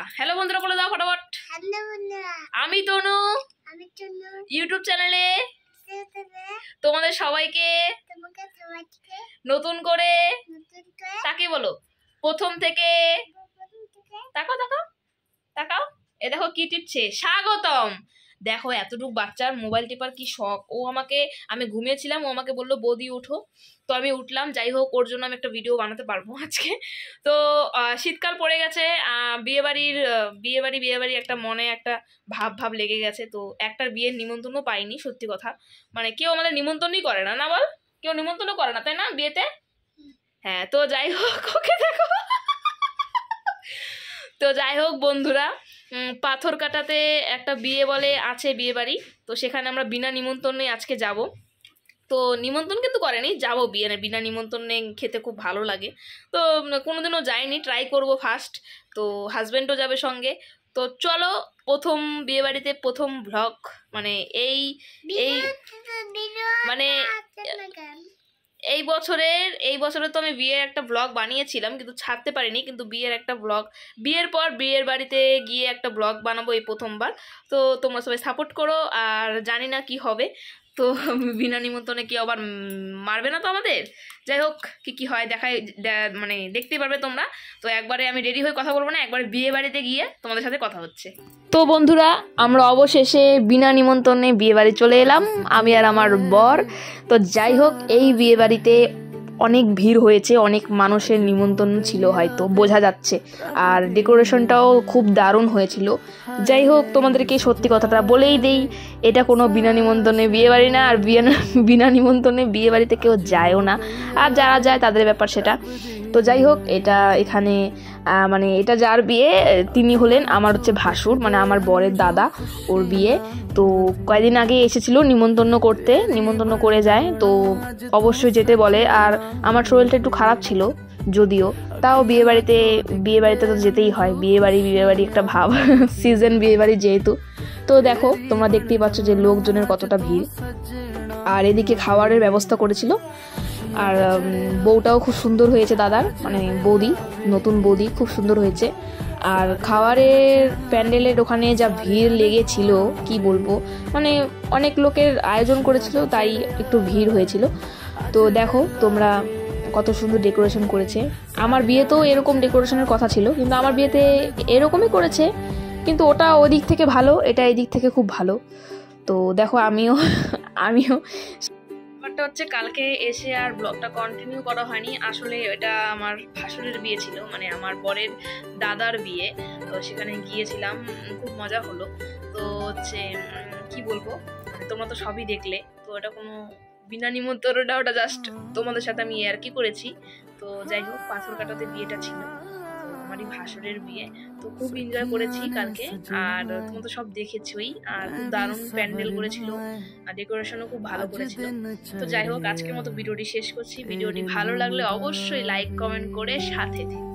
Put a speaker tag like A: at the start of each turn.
A: Hello বন্ধুরা, বলে দাও ফটাফট।
B: হ্যালো বন্ধুরা,
A: আমি তনু ইউটিউব চ্যানেলে তোমাদের সবাইকে নতুন করে তাকে বলো প্রথম থেকে তাকাও তাকাও তাকাও। এ দেখো কি টিপছে, স্বাগতম। দেখো এতটুকু বাচ্চার মোবাইল টিপার কি শখ। ও আমাকে, আমি ঘুমিয়েছিলাম, ও আমাকে বললো বৌদি উঠো, তো আমি উঠলাম। যাই হোক, ওর জন্য আমি একটা ভিডিও বানাতে পারবো আজকে। তো শীতকাল পড়ে গেছে, বিয়ে বাড়ি একটা মনে একটা ভাব লেগে গেছে। তো একটার বিয়ের নিমন্ত্রণও পাইনি, সত্যি কথা। মানে কেউ আমাদের নিমন্ত্রণই করে না, না বল? কেউ নিমন্ত্রণও করে না, তাই না বিয়েতে? হ্যাঁ, তো যাই হোক, ওকে দেখো। তো যাই হোক বন্ধুরা, পাথর কাটাতে একটা বিয়ে বলে আছে, বিয়ে বাড়ি। তো সেখানে আমরা বিনা নিমন্ত্রণে আজকে যাব। তো নিমন্ত্রণ কিন্তু করেনি, যাবো বিয়ে বিনা নিমন্ত্রণে, খেতে খুব ভালো লাগে। তো কোনোদিনও যাইনি, ট্রাই করব ফার্স্ট। তো হাজব্যান্ডও যাবে সঙ্গে। তো চলো, প্রথম বিয়ে বাড়িতে প্রথম ভ্লগ, মানে এই মানে এই বছরে তো আমি বিয়ের একটা ব্লগ বানিয়েছিলাম, কিন্তু ছাড়তে পারিনি। কিন্তু বিয়ের একটা ব্লগ, বিয়ের পর বিয়ের বাড়িতে গিয়ে একটা ব্লগ বানাবো এই প্রথমবার। তো তোমরা সবাই সাপোর্ট করো। আর জানি না কি হবে, তো বিনা নিমন্ত্রণে কি আবার মারবে না তো আমাদের? যাই হোক, কি হয় দেখাই, মানে দেখতেই পারবে তোমরা। তো একবারে আমি রেডি হয়ে কথা বলবো না, একবারে বিয়ে বাড়িতে গিয়ে তোমাদের সাথে কথা হচ্ছে। তো বন্ধুরা, আমরা অবশেষে বিনা নিমন্ত্রণে বিয়ে বাড়ি চলে এলাম, আমি আর আমার বর। তো যাই হোক, এই বিয়ে বাড়িতে অনেক ভিড় হয়েছে, অনেক মানুষের নিমন্ত্রণ ছিল হয়তো, বোঝা যাচ্ছে। আর ডেকোরেশনটাও খুব দারুণ হয়েছিল। যাই হোক, তোমাদেরকে সত্যি কথাটা বলেই দেই, এটা কোনো বিনা নিমন্ত্রণে বিয়ে বাড়ি না। আর বিনা নিমন্ত্রণে বিয়ে বাড়িতে কেউ যায়ও না, আর যারা যায় তাদের ব্যাপার সেটা। তো যাই হোক, এটা এখানে মানে এটা যার বিয়ে, তিনি হলেন আমার হচ্ছে ভাসুর, মানে আমার বরের দাদা, ওর বিয়ে। তো কয়েকদিন আগে এসেছিল নিমন্ত্রণ করে যায়। তো অবশ্যই যেতে বলে। আর আমার শরীরটা একটু খারাপ ছিল যদিও, তাও বিয়ে বাড়িতে তো যেতেই হয়। বিয়ে বাড়ি একটা ভাব, সিজন বিয়ে বাড়ি যেহেতু। তো দেখো, তোমরা দেখতেই পাচ্ছ যে লোকজনের কতটা ভিড়। আর এদিকে খাবারের ব্যবস্থা করেছিল। আর বউটাও খুব সুন্দর হয়েছে, দাদার মানে বৌদি, নতুন বৌদি, খুব সুন্দর হয়েছে। আর খাবারের প্যান্ডেলের ওখানে যা ভিড় লেগেছিল কি বলবো, মানে অনেক লোকের আয়োজন করেছিল, তাই একটু ভিড় হয়েছিল। তো দেখো তোমরা কত সুন্দর ডেকোরেশন করেছে। আমার বিয়েতেও এরকম ডেকোরেশনের কথা ছিল, কিন্তু আমার বিয়েতে এরকমই করেছে, কিন্তু ওটা ওই দিক থেকে ভালো, এটা এই দিক থেকে খুব ভালো। তো দেখো, আমিও ব্যাপারটা হচ্ছে, কালকে এসে আর ব্লগটা কন্টিনিউ করা হয়নি। আসলে এটা আমার ভাসুরের বিয়ে ছিল, মানে আমার বরের দাদার বিয়ে। তো সেখানে গিয়েছিলাম, খুব মজা হলো। তো হচ্ছে কি বলবো, মানে তোমরা তো সবই দেখলে। তো এটা কোনো বিনা নিমন্ত্রণটা, ওটা জাস্ট তোমাদের সাথে আমি আর কি করেছি। তো যাই হোক, পাথর কাটাতে বিয়েটা ছিল, আমারই ভাসুরের বিয়ে। তো খুব এনজয় করেছি কালকে। আর তোমরা তো সব দেখেছই। আর খুব দারুণ প্যান্ডেল করেছিল, আর ডেকোরেশনও খুব ভালো করেছিল। তো যাই হোক, আজকের মতো ভিডিওটি শেষ করছি। ভিডিওটি ভালো লাগলে অবশ্যই লাইক কমেন্ট করে সাথে থেকো।